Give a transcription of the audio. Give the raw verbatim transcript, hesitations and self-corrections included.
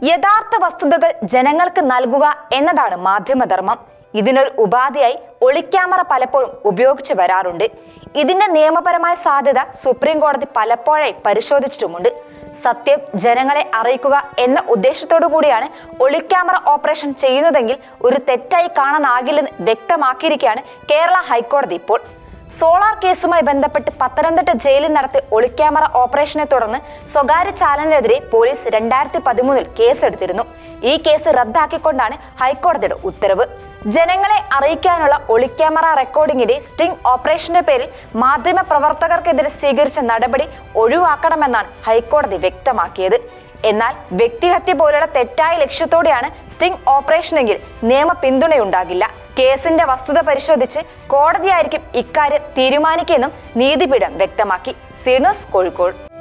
യഥാർത്ഥ വസ്തുതകൾ ജനങ്ങൾക്ക് നൽകുക എന്നതാണ് മാധ്യമധർമ്മം. ഇതിനൊരു ഉപാധിയായി ഒളിക്യാമറ പലപ്പോഴും ഉപയോഗിച്ചു വരാറുണ്ട്. ഇതിന്റെ നിയമപരമായ സാധ്യത സുപ്രീം കോടതി പലപ്പോഴായി പരിശോധിച്ചിട്ടുമുണ്ട്. സത്യം ജനങ്ങളെ അറിയിക്കുക എന്ന ഉദ്ദേശത്തോടു കൂടിയാണ് ഒളിക്യാമറ ഓപ്പറേഷൻ ചെയ്യുന്നതെങ്കിൽ ഒരു തെറ്റായി കാണാനാകില്ലെന്ന് വ്യക്തമാക്കിയിരിക്കുകയാണ് കേരള ഹൈക്കോടതി ഇപ്പോൾ. സോളാർ കേസുമായി ബന്ധപ്പെട്ട് പത്തനംതിട്ട ജയിലിൽ നടത്തിയ ഒളിക്യാമറ ഓപ്പറേഷനെ തുടർന്ന് സ്വകാര്യ ചാനലിനെതിരെ പോലീസ് രണ്ടായിരത്തി പതിമൂന്നിൽ കേസെടുത്തിരുന്നു. ഈ കേസ് റദ്ദാക്കിക്കൊണ്ടാണ് ഹൈക്കോടതിയുടെ ഉത്തരവ്. ജനങ്ങളെ അറിയിക്കാനുള്ള ഒളിക്യാമറ റെക്കോർഡിംഗിന്റെ സ്റ്റിംഗ് ഓപ്പറേഷന്റെ പേരിൽ മാധ്യമ പ്രവർത്തകർക്കെതിരെ സ്വീകരിച്ച നടപടി ഒഴിവാക്കണമെന്നാണ് ഹൈക്കോടതി വ്യക്തമാക്കിയത്. എന്നാൽ വ്യക്തിഹത്യ പോലുള്ള തെറ്റായ ലക്ഷ്യത്തോടെയാണ് സ്റ്റിംഗ് ഓപ്പറേഷനെങ്കിൽ നിയമ പിന്തുണയുണ്ടാകില്ല. കേസിന്റെ വസ്തുത പരിശോധിച്ച് കോടതിയായിരിക്കും ഇക്കാര്യം തീരുമാനിക്കുമെന്നും നീതിപീഠം വ്യക്തമാക്കി. C news Kozhikode.